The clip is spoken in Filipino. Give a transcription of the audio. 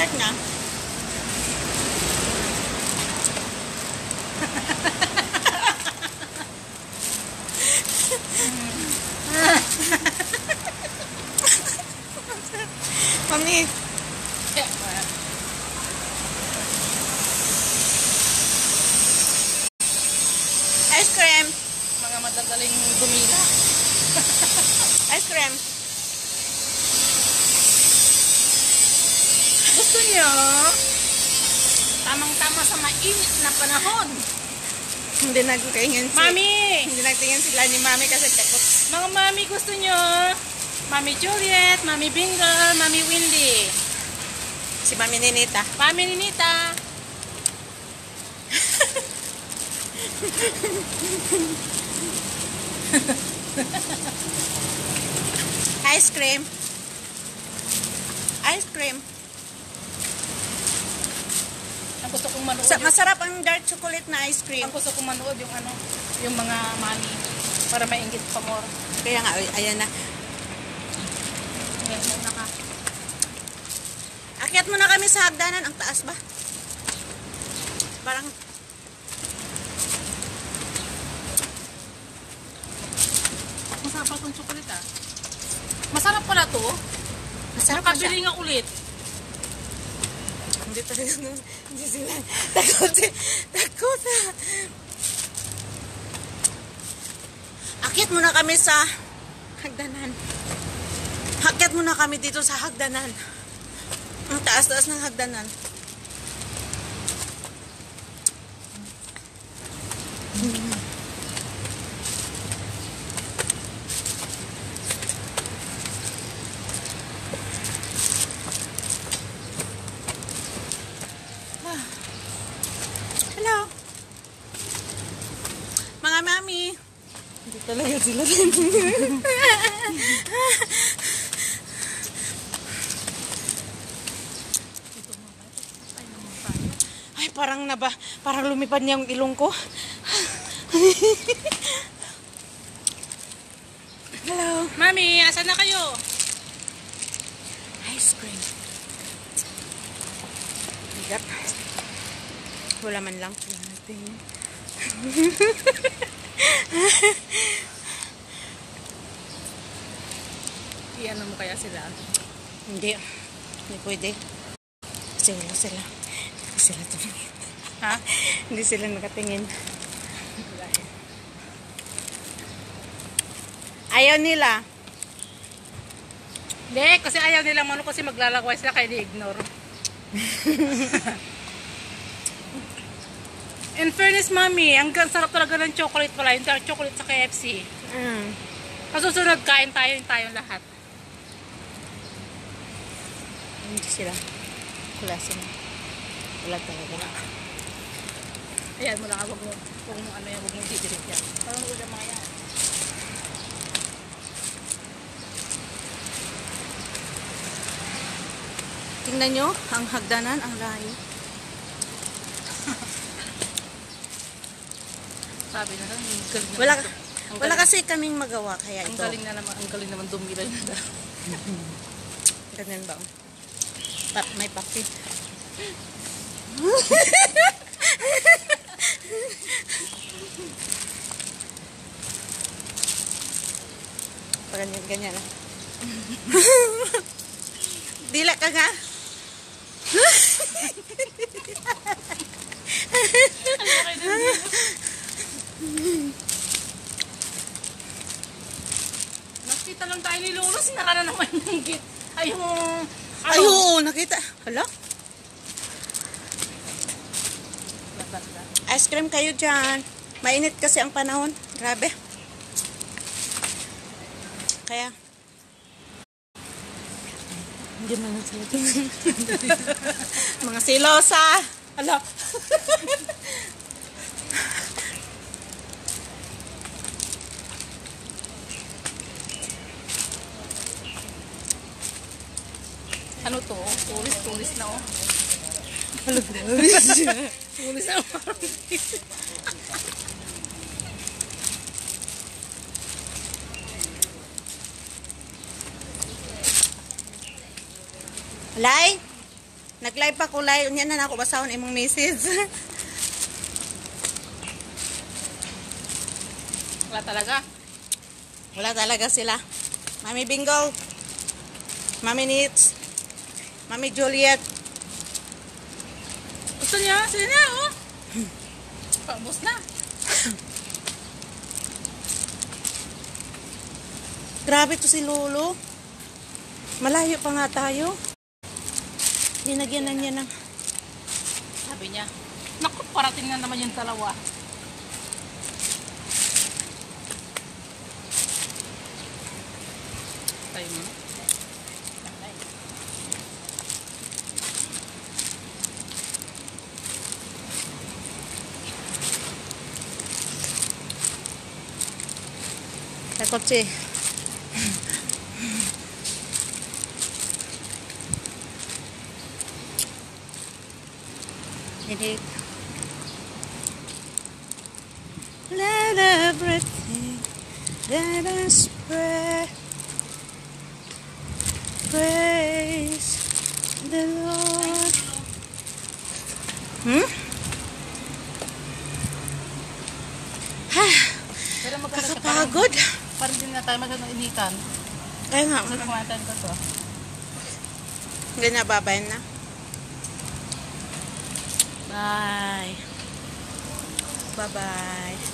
dessert nga. Mami. Ice cream. Mga madadaling dumila. Ice cream. Gusto niyo? Tamang-tama sa mainit na panahon. Hindi nagtingin si Mami! Hindi nagtingin sila ni Mami kasi takot. Mga mami, gusto niyo? Mami Juliet, Mami Bingle, Mami Windy. Si Mami Ninita. Mami Ninita. Ice cream. Ice cream. Ang gusto kong manood Masarap ang dark chocolate na ice cream. ang gusto kong manood yung ano, yung mga mami para maingit pa more. Kaya nga, ayan na. Ngayon na ka. Akyat muna kami sa hagdanan. Ang taas ba? Parang Masarap pa itong chocolate ah. Masarap pala to. masarap pa siya. Nakabili nga ulit. Hindi talaga nun. Hindi sila. Takot. Takot na. Akyat muna kami sa hagdanan. Akyat muna kami dito sa hagdanan. Ang taas-taas ng hagdanan. Hello. Mga mami. Hindi talaga sila. Ay, parang lumipad niya yung ilong ko. Hello. Mami, asan na kayo? Ice cream. Bigat. Wala man lang. Wala natin. Iyan mo kaya sila? Hindi. Hindi pwede. Kasi wala sila. Hindi sila tumingin. Ha? Hindi sila nakatingin. Ayaw nila. Hindi, kasi ayaw nilang mano kasi maglalagway sila kaya di-ignore. In fairness, mami, ang sarap talaga ng chocolate pala. Yung dark chocolate sa KFC. Kasusunod, kain tayong lahat. Hindi sila. Wala sila. Wala talaga. Ayan mo lang, wag mo ano yan, wag mo didirit yan. Parang ulit mga yan. Tingnan nyo, ang hagdanan, ang layo. Sabi na lang, ang galing na. Wala, Ang wala galing. kasi kaming magawa, kaya Ang ito. galing naman dumilay na. Ganyan ba? May papi. Ganyan. Dila ka nga. Nakita lang tayo ni Lolo, sinara na naman yung gate. Ay, yung... Ay, oo, nakita. Hala? Ice cream kayo dyan. Mainit kasi ang panahon. Grabe. Kaya, hindi man sila tingin. Mga silosa. Hala. Ano to? Tourist na oh. Hala, grabe siya. Tourist na Alay? Nag-live pa ko live. Yan na ako basahon imong message. Wala talaga. Wala talaga sila. Mami Bingo. Mami Nits. Mami Juliet. Gusto niya? Sige na, oh. Paubos na. Grabe to si Lolo. Malayo pa nga tayo. Dinagyanan niya ng... Sabi niya. Naku, parating na naman yung dalawa. Tayo mo. Sa kotse. Hindi. Let everything that I spread praise the Lord. Pero maganda siya. Kakapagod. Parang din na tayo magandang initan. Ay nga. Kasi kumantan ko to. Ganyan, babay na. Bye. Bye-bye.